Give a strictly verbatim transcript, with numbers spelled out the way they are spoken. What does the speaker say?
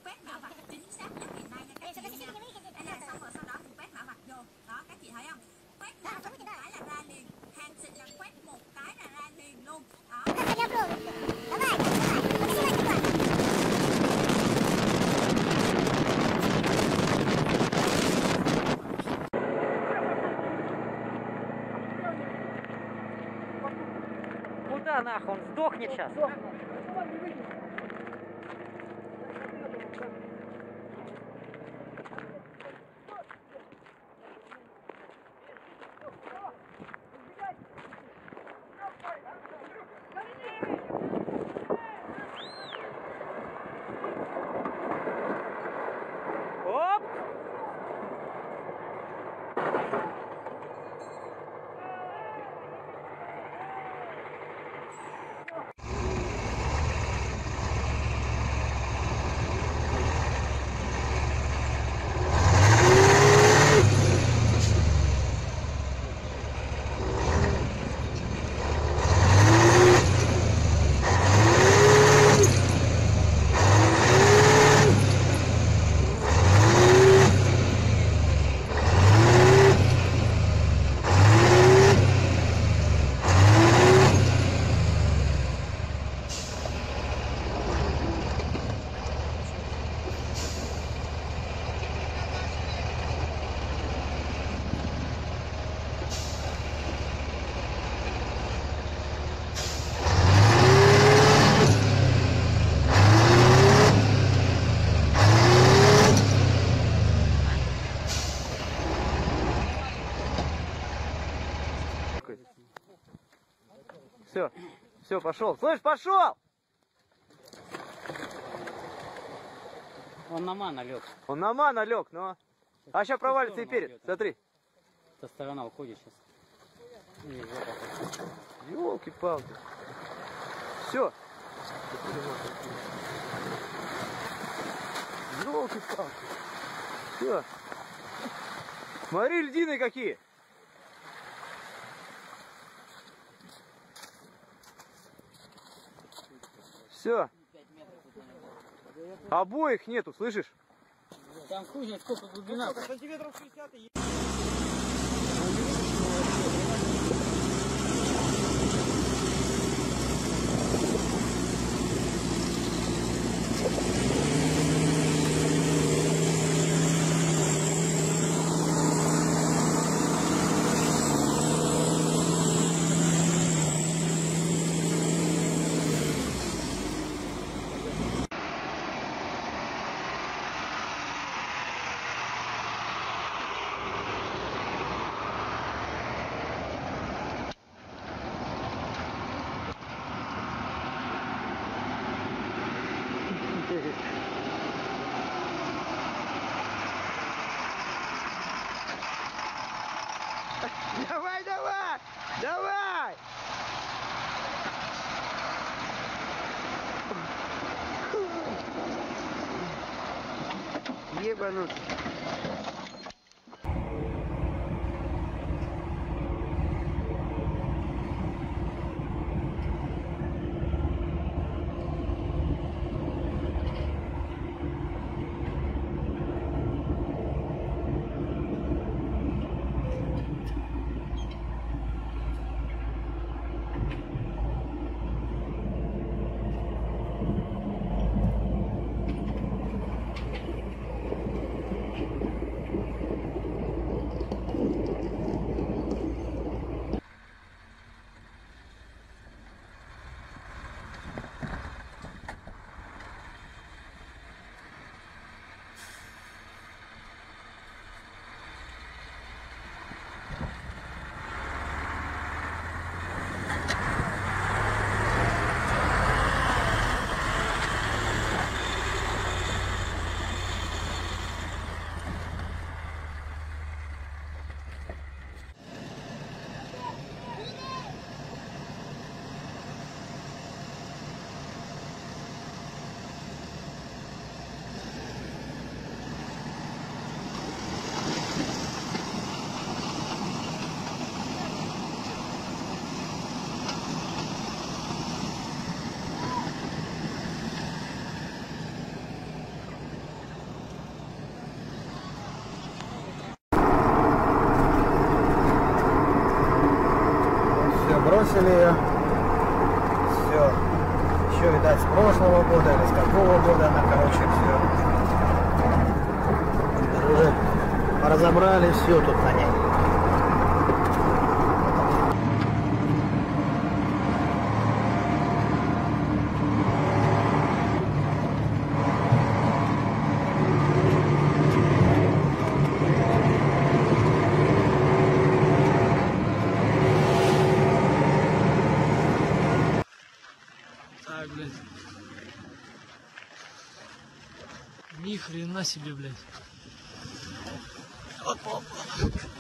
quét mã vạch chính xác nhất hiện nay nha các chị nha. Đây là xong rồi sau đó mình quét mã vạch vô. Đó các chị thấy không? Quét mã vạch một cái là ra liền. Hàng xịn là quét một cái là ra liền luôn. Đó. Куда нахуй? Он сдохнет сейчас. Оп! Все, все, пошел. Слышь, пошел! Он на мана лег. Он на мана лег, но... А сейчас провалится и перед. Смотри. Эта сторона уходит сейчас. Ёлки-палки. Все. Ёлки-палки. Все. Смотри, льдины какие. Все. Обоих нету, слышишь? Там хуй знает сколько глубина. Сантиметров шестьдесят. Давай, давай! Давай! Ебануть. забросили ее. Все. Еще, видать, с прошлого года или с какого года она, короче, все. Уже разобрали все тут на ней. Так, блядь. Ни хрена себе, блядь. Опа, опа.